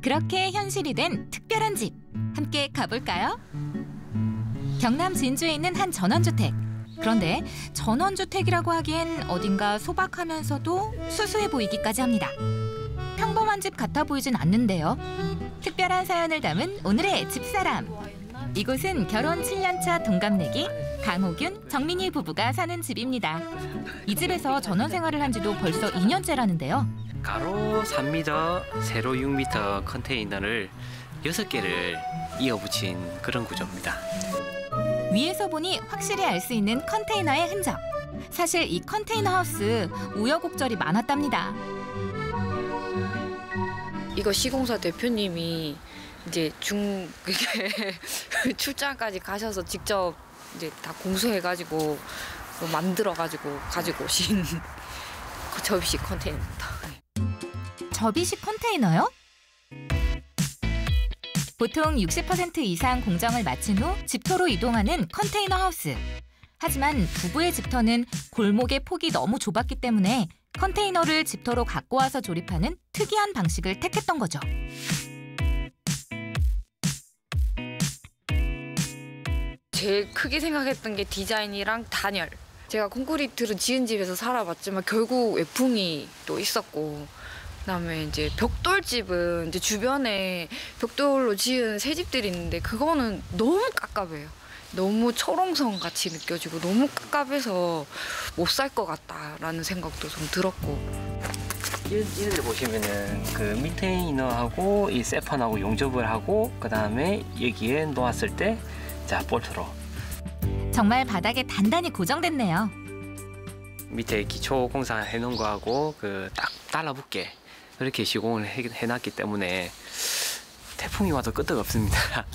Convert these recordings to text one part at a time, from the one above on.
그렇게 현실이 된 특별한 집 함께 가볼까요? 경남 진주에 있는 한 전원주택. 그런데 전원주택이라고 하기엔 어딘가 소박하면서도 수수해 보이기까지 합니다. 평범한 집 같아 보이진 않는데요. 특별한 사연을 담은 오늘의 집사람. 이곳은 결혼 7년차 동갑내기 강호균, 정민희 부부가 사는 집입니다. 이 집에서 전원 생활을 한 지도 벌써 2년째라는데요. 가로 3m, 세로 6m 컨테이너를 6개를 이어붙인 그런 구조입니다. 위에서 보니 확실히 알 수 있는 컨테이너의 흔적. 사실 이 컨테이너 하우스 우여곡절이 많았답니다. 이거 시공사 대표님이 이제 출장까지 가셔서 직접 이제 다 공수해가지고 만들어가지고 가지고 오신 그 접이식 컨테이너입니다. 접이식 컨테이너요? 보통 60% 이상 공정을 마친 후 집터로 이동하는 컨테이너 하우스. 하지만 부부의 집터는 골목의 폭이 너무 좁았기 때문에 컨테이너를 집터로 갖고 와서 조립하는 특이한 방식을 택했던 거죠. 제일 크게 생각했던 게 디자인이랑 단열. 제가 콘크리트로 지은 집에서 살아봤지만 결국 외풍이 또 있었고, 그다음에 이제 벽돌집은 이제 주변에 벽돌로 지은 새 집들이 있는데 그거는 너무 깝깝해요. 너무 초롱성 같이 느껴지고 너무 깝깝해서 못 살 것 같다라는 생각도 좀 들었고. 이런 데 보시면은 그 밑테이너하고 이 세판하고 용접을 하고 그다음에 여기에 놓았을 때 자 볼트로 정말 바닥에 단단히 고정됐네요. 밑에 기초 공사 해놓은 거하고 그 딱 달라붙게 그렇게 시공을 해놨기 때문에 태풍이 와도 끄떡없습니다.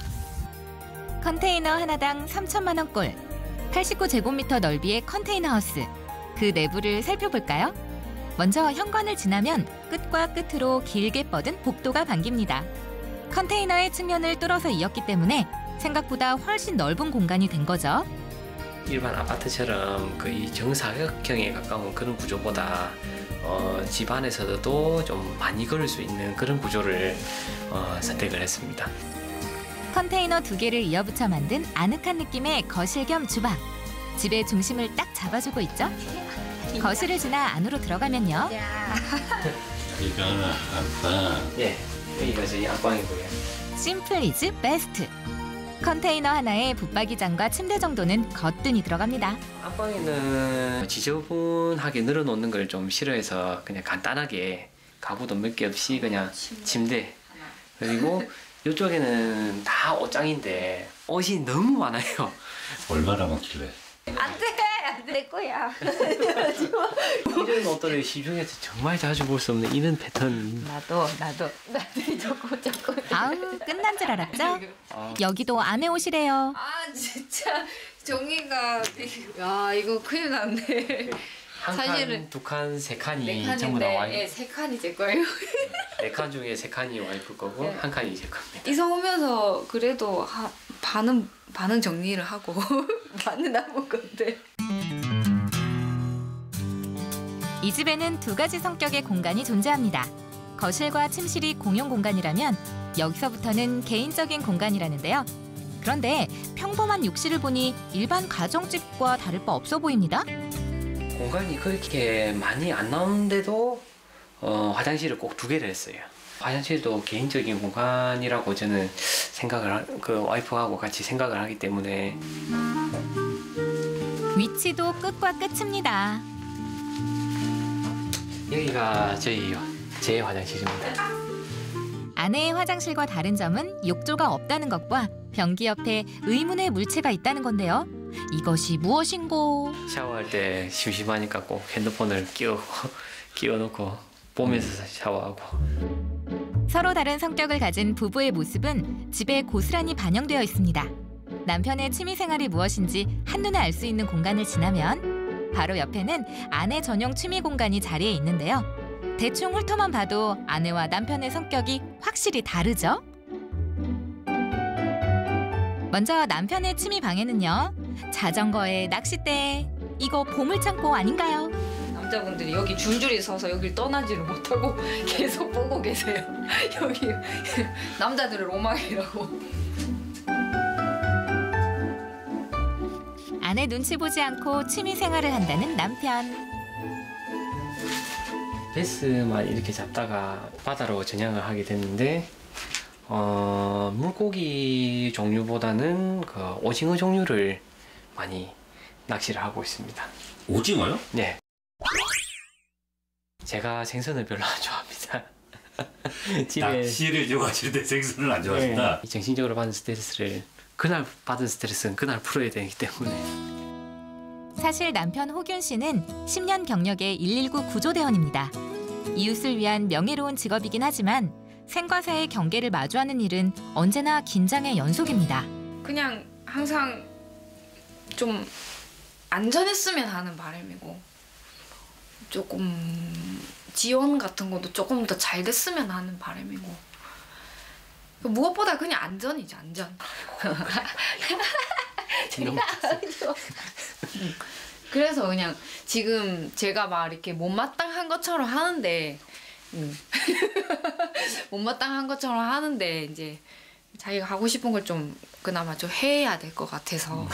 컨테이너 하나당 3천만 원꼴, 89제곱미터 넓이의 컨테이너 하우스. 그 내부를 살펴볼까요? 먼저 현관을 지나면 끝과 끝으로 길게 뻗은 복도가 반깁니다. 컨테이너의 측면을 뚫어서 이었기 때문에 생각보다 훨씬 넓은 공간이 된 거죠. 일반 아파트처럼 거의 정사각형에 가까운 그런 구조보다 집 안에서도 좀 많이 걸을 수 있는 그런 구조를 선택을 했습니다. 컨테이너 2개를 이어붙여 만든 아늑한 느낌의 거실 겸 주방. 집의 중심을 딱 잡아주고 있죠. 거실을 지나 안으로 들어가면요. 여기가 안방. 예, 여기가 저희 안방이고요. 심플 이즈 베스트. 컨테이너 하나에 붙박이장과 침대 정도는 거뜬히 들어갑니다. 안방에는 지저분하게 늘어놓는 걸 좀 싫어해서 그냥 간단하게 가구도 몇 개 없이 그냥 침대, 그리고 이쪽에는 다 옷장인데 옷이 너무 많아요. 얼마나 많길래? 안 될 거야. 이런 옷들을 시중에서 정말 자주 볼 수 없는 이런 패턴. 나도 자꾸. 아우, 끝난 줄 알았죠? 여기도 아내 옷이래요. 아 진짜 정리가 야 이거 큰일 났네. 한 칸, 사실은 두 칸, 세 칸이 네 전부 다 칸인데, 와이프. 예, 3칸이 제 거예요. 4칸 중에 3칸이 와이프 거고 네. 한 칸이 제 겁니다. 이사 오면서 그래도 반은 정리를 하고 반은 남은 건데. 이 집에는 2가지 성격의 공간이 존재합니다. 거실과 침실이 공용 공간이라면 여기서부터는 개인적인 공간이라는데요. 그런데 평범한 욕실을 보니 일반 가정집과 다를 바 없어 보입니다. 공간이 그렇게 많이 안 나오는데도 화장실을 꼭 2개를 했어요. 화장실도 개인적인 공간이라고 저는 와이프하고 같이 생각을 하기 때문에. 위치도 끝과 끝입니다. 여기가 제 화장실입니다. 아내의 화장실과 다른 점은 욕조가 없다는 것과 변기 옆에 의문의 물체가 있다는 건데요. 이것이 무엇인고? 샤워할 때 심심하니까 꼭 핸드폰을 끼워놓고 보면서 샤워하고. 서로 다른 성격을 가진 부부의 모습은 집에 고스란히 반영되어 있습니다. 남편의 취미생활이 무엇인지 한눈에 알 수 있는 공간을 지나면 바로 옆에는 아내 전용 취미 공간이 자리해 있는데요. 대충 훑어만 봐도 아내와 남편의 성격이 확실히 다르죠? 먼저 남편의 취미 방에는요. 자전거에 낚싯대, 이거 보물창고 아닌가요? 관계자분들이 여기 줄줄이 서서 여길 떠나지를 못하고 계속 보고 계세요. 여기 남자들의 로망이라고. 아내 눈치 보지 않고 취미 생활을 한다는 남편. 베스만 이렇게 잡다가 바다로 전향을 하게 됐는데 물고기 종류보다는 그 오징어 종류를 많이 낚시를 하고 있습니다. 오징어요? 네. 제가 생선을 별로 안 좋아합니다. 낚시를 좋아하시는데 생선을 안 좋아하신다? 네. 정신적으로 받는 스트레스를 그날 받은 스트레스는 그날 풀어야 되기 때문에. 사실 남편 호균 씨는 10년 경력의 119 구조대원입니다. 이웃을 위한 명예로운 직업이긴 하지만 생과 사의 경계를 마주하는 일은 언제나 긴장의 연속입니다. 그냥 항상 좀 안전했으면 하는 바람이고 조금 지원 같은 것도 조금 더 잘 됐으면 하는 바람이고 무엇보다 그냥 안전이죠, 안전. 그래서 그냥 지금 제가 막 이렇게 못마땅한 것처럼 하는데 못마땅한 것처럼 하는데 이제 자기가 하고 싶은 걸 좀 그나마 좀 해야 될 것 같아서.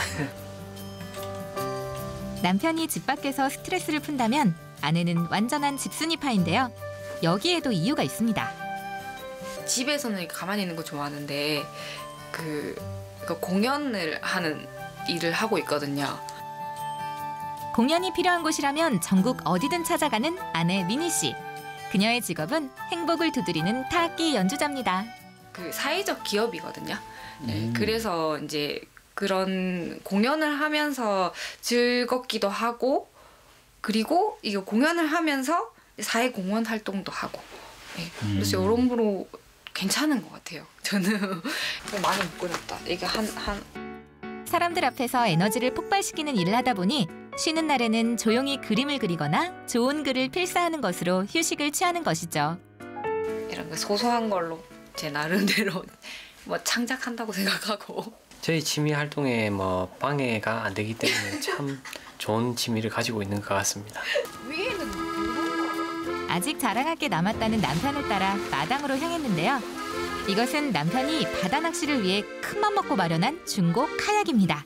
남편이 집 밖에서 스트레스를 푼다면 아내는 완전한 집순이파인데요. 여기에도 이유가 있습니다. 집에서는 이렇게 가만히 있는 거 좋아하는데 그 공연을 하는 일을 하고 있거든요. 공연이 필요한 곳이라면 전국 어디든 찾아가는 아내 미니 씨. 그녀의 직업은 행복을 두드리는 타악기 연주자입니다. 그 사회적 기업이거든요. 네, 그래서 이제 그런 공연을 하면서 즐겁기도 하고 그리고 이게 공연을 하면서 사회 공헌 활동도 하고 네, 그래서 여러모로 괜찮은 것 같아요. 저는 많이 못 그렸다. 이게 한 사람들 앞에서 에너지를 폭발시키는 일을 하다 보니 쉬는 날에는 조용히 그림을 그리거나 좋은 글을 필사하는 것으로 휴식을 취하는 것이죠. 이런 거 소소한 걸로 제 나름대로 뭐 창작한다고 생각하고. 저희 취미 활동에 뭐 방해가 안 되기 때문에 참 좋은 취미를 가지고 있는 것 같습니다. 아직 자랑할 게 남았다는 남편을 따라 마당으로 향했는데요. 이것은 남편이 바다 낚시를 위해 큰맘 먹고 마련한 중고 카약입니다.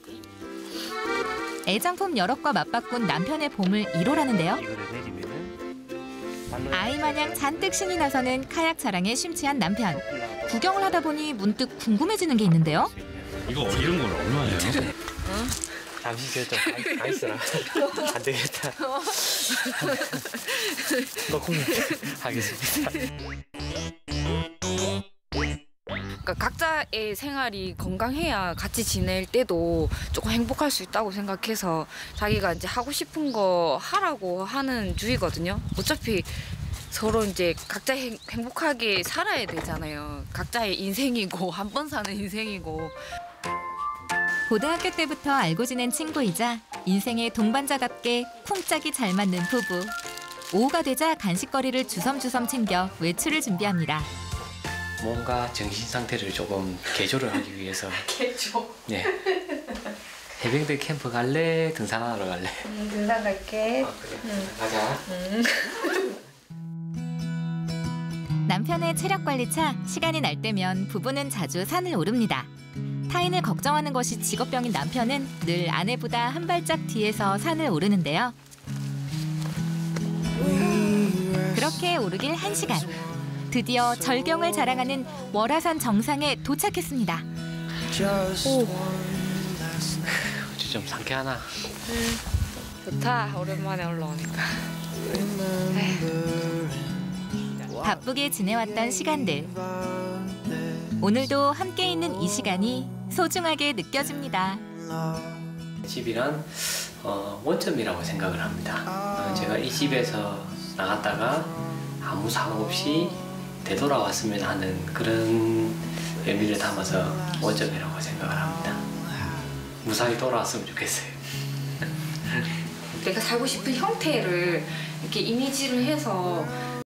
애장품 여럿과 맞바꾼 남편의 봄을 1호라는데요. 이거를 내리면은 아이 마냥 잔뜩 신이 나서는 카약 자랑에 심취한 남편. 구경을 하다 보니 문득 궁금해지는 게 있는데요. 이거 이런 건 얼마예요? 잠시 저좀 가 있어라. 안 되겠다. 녹음 하겠습니다. 그러니까 각자의 생활이 건강해야 같이 지낼 때도 조금 행복할 수 있다고 생각해서 자기가 이제 하고 싶은 거 하라고 하는 주의거든요. 어차피 서로 이제 각자 행복하게 살아야 되잖아요. 각자의 인생이고 한 번 사는 인생이고. 고등학교 때부터 알고 지낸 친구이자 인생의 동반자답게 쿵짝이 잘 맞는 부부. 오후가 되자 간식거리를 주섬주섬 챙겨 외출을 준비합니다. 뭔가 정신 상태를 조금 개조를 하기 위해서. 개조. 네. 해병대 캠프 갈래? 등산하러 갈래? 등산 갈게. 그래. 가자. 남편의 체력 관리차 시간이 날 때면 부부는 자주 산을 오릅니다. 타인을 걱정하는 것이 직업병인 남편은 늘 아내보다 한 발짝 뒤에서 산을 오르는데요. 그렇게 오르길 1시간. 드디어 절경을 자랑하는 월화산 정상에 도착했습니다. 좀 상쾌하나? 좋다. 오랜만에 올라오니까. 바쁘게 지내왔던 시간들. 오늘도 함께 있는 이 시간이 소중하게 느껴집니다. 집이란 원점이라고 생각을 합니다. 제가 이 집에서 나갔다가 아무 사고 없이 되돌아왔으면 하는 그런 의미를 담아서 원점이라고 생각을 합니다. 무사히 돌아왔으면 좋겠어요. 내가 살고 싶은 형태를 이렇게 이미지를 해서